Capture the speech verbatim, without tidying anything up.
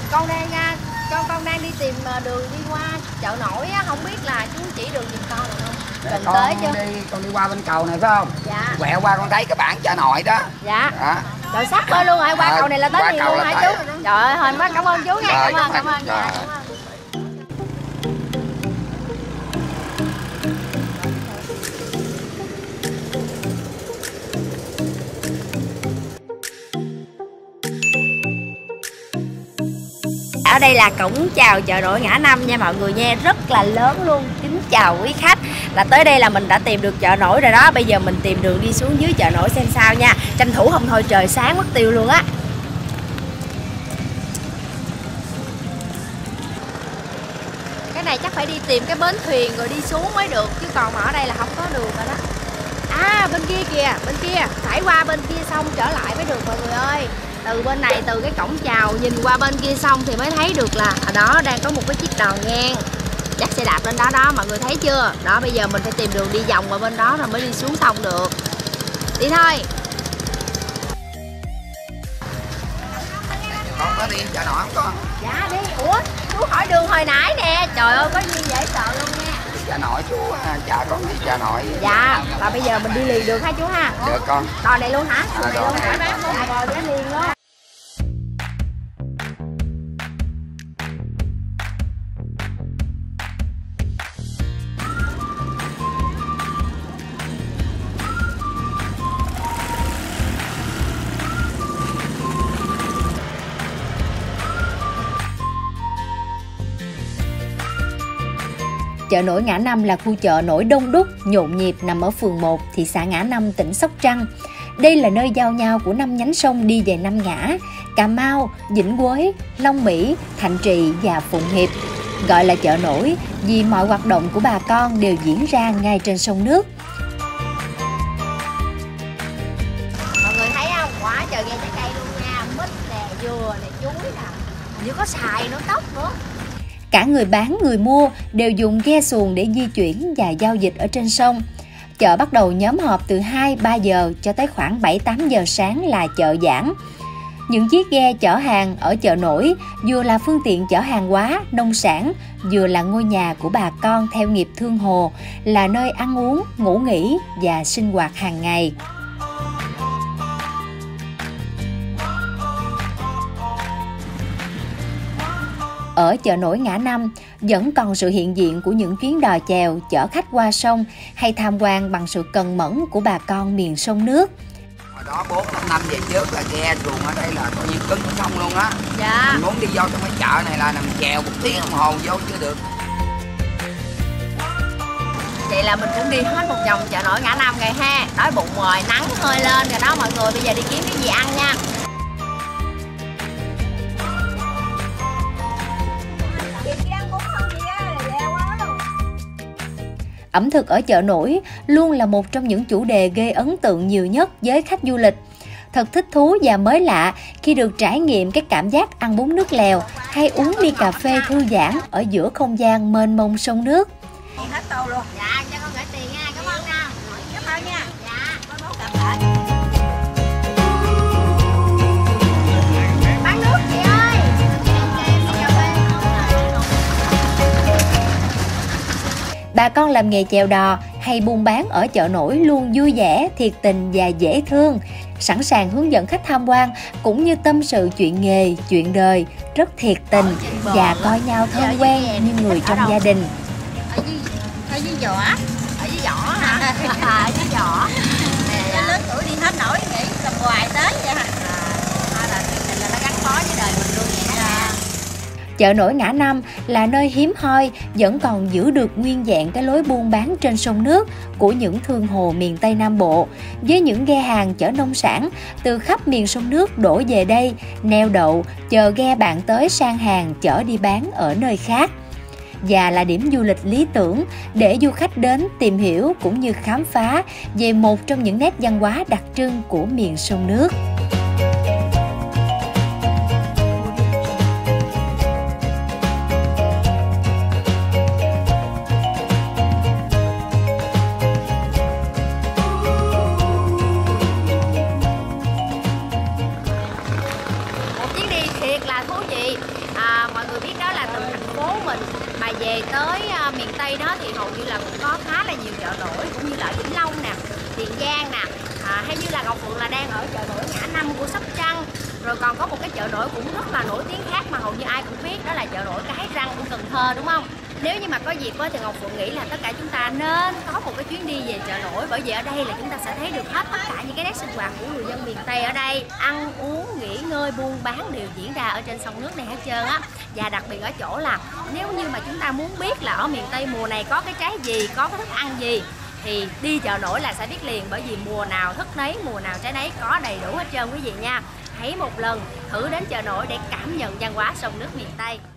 Con đang à, con con đang đi tìm đường đi qua chợ nổi á, không biết là chú chỉ đường giùm con được không? Gần con tới chưa? đi con đi qua bên cầu này phải không? Dạ. Quẹo qua con thấy cái bảng chợ nổi đó. Dạ. Đó. Rồi sắp tới luôn rồi, qua à, cầu này là tới liền luôn hả chú? Rồi. Trời ơi, hình quá, cảm ơn chú nha. Rồi, Cảm ơn, cảm cảm ơn. ơn. Dạ, cảm ơn. Ở đây là cổng chào chợ nổi ngã năm nha mọi người nha, rất là lớn luôn. Kính chào quý khách. Là tới đây là mình đã tìm được chợ nổi rồi đó. Bây giờ mình tìm đường đi xuống dưới chợ nổi xem sao nha. Tranh thủ không thôi trời sáng mất tiêu luôn á. Cái này chắc phải đi tìm cái bến thuyền rồi đi xuống mới được, chứ còn mà ở đây là không có đường rồi đó. À bên kia kìa, bên kia phải qua bên kia xong trở lại mới được mọi người ơi. Từ bên này, từ cái cổng chào nhìn qua bên kia xong thì mới thấy được là ở đó đang có một cái chiếc đò ngang. Chắc sẽ đạp lên đó đó, mọi người thấy chưa? Đó, bây giờ mình phải tìm đường đi vòng qua bên đó rồi mới đi xuống sông được. Đi thôi. Con có đi chợ nổi không con? Dạ đi. Ủa, chú hỏi đường hồi nãy nè. Trời ơi, có gì dễ sợ luôn nha. Chợ nổi chú, chợ con đi chợ nổi. Dạ, và bây giờ mình đi liền được hả chú ha? Được con. Đò này luôn hả? À, này luôn hả? này. Dạ rồi, ghé liền luôn. Chợ nổi Ngã Năm là khu chợ nổi đông đúc, nhộn nhịp nằm ở phường một, thị xã Ngã Năm, tỉnh Sóc Trăng. Đây là nơi giao nhau của năm nhánh sông đi về năm ngã: Cà Mau, Vĩnh Quế, Long Mỹ, Thạnh Trị và Phụng Hiệp. Gọi là chợ nổi vì mọi hoạt động của bà con đều diễn ra ngay trên sông nước. Mọi người thấy không? Quá trời ghe trái cây luôn nha, mít nè, dừa nè, chuối nè, như có xài nữa, tóc nữa. Cả người bán người mua đều dùng ghe xuồng để di chuyển và giao dịch ở trên sông. Chợ bắt đầu nhóm họp từ hai ba giờ cho tới khoảng bảy tám giờ sáng là chợ giãn. Những chiếc ghe chở hàng ở chợ nổi vừa là phương tiện chở hàng hóa, nông sản, vừa là ngôi nhà của bà con theo nghiệp thương hồ, là nơi ăn uống, ngủ nghỉ và sinh hoạt hàng ngày. Ở chợ nổi Ngã Năm vẫn còn sự hiện diện của những chuyến đò chèo chở khách qua sông hay tham quan bằng sự cần mẫn của bà con miền sông nước. Hồi đó bốn năm năm về trước là ghe xuồng ở đây là coi như cứng sông luôn á. Dạ. Mình muốn đi vô trong cái chợ này là nằm chèo một tiếng đồng hồ vô chưa được. Vậy là mình cũng đi hết một vòng chợ nổi Ngã Năm rồi ha. Đói bụng rồi, nắng hơi lên rồi đó mọi người. Bây giờ đi kiếm cái gì ăn nha. Ẩm thực ở chợ nổi luôn là một trong những chủ đề gây ấn tượng nhiều nhất với khách du lịch. Thật thích thú và mới lạ khi được trải nghiệm cái cảm giác ăn bún nước lèo hay uống ly cà phê thư giãn ở giữa không gian mênh mông sông nước. Hết tô luôn. Dạ, cho con gửi tiền nha, cảm ơn nha. Cảm ơn nha. Dạ, con bố cảm ơn. Bán nước chị ơi. Bà con làm nghề chèo đò hay buôn bán ở chợ nổi luôn vui vẻ, thiệt tình và dễ thương, sẵn sàng hướng dẫn khách tham quan cũng như tâm sự chuyện nghề, chuyện đời, rất thiệt tình và coi nhau thân quen như người trong gia đình. Ở dưới, ở dưới vỏ, ở dưới vỏ hả? À, dưới vỏ. Nè, lớn tuổi đi hết nổi nghĩ làm hoài tới vậy hả? À, là thiệt tình là nó gắn bó với đời mình luôn vậy đó. Chợ nổi Ngã Năm là nơi hiếm hoi vẫn còn giữ được nguyên vẹn cái lối buôn bán trên sông nước của những thương hồ miền Tây Nam Bộ, với những ghe hàng chở nông sản từ khắp miền sông nước đổ về đây, neo đậu, chờ ghe bạn tới sang hàng chở đi bán ở nơi khác. Và là điểm du lịch lý tưởng để du khách đến tìm hiểu cũng như khám phá về một trong những nét văn hóa đặc trưng của miền sông nước. chợ nổi cũng như là ở Vĩnh Long nè, Tiền Giang nè, à, hay như là Ngọc Phượng là đang ở chợ nổi ngã năm của Sóc Trăng. Rồi còn có một cái chợ nổi cũng rất là nổi tiếng khác mà hầu như ai cũng biết, đó là chợ nổi Cái Răng của Cần Thơ, đúng không? Nếu như mà có dịp thì Ngọc Phượng nghĩ là tất cả chúng ta nên có một cái chuyến đi về chợ nổi, bởi vì ở đây là chúng ta sẽ thấy được hết tất cả những cái nét sinh hoạt của người dân miền Tây ở đây. Ăn uống, nghỉ ngơi, buôn bán đều diễn ra ở trên sông nước này hết trơn á. Và đặc biệt ở chỗ là nếu như mà chúng ta muốn biết là ở miền Tây mùa này có cái trái gì, có cái thức ăn gì, thì đi chợ nổi là sẽ biết liền, bởi vì mùa nào thức nấy, mùa nào trái nấy, có đầy đủ hết trơn quý vị nha. Hãy một lần thử đến chợ nổi để cảm nhận văn hóa sông nước miền Tây.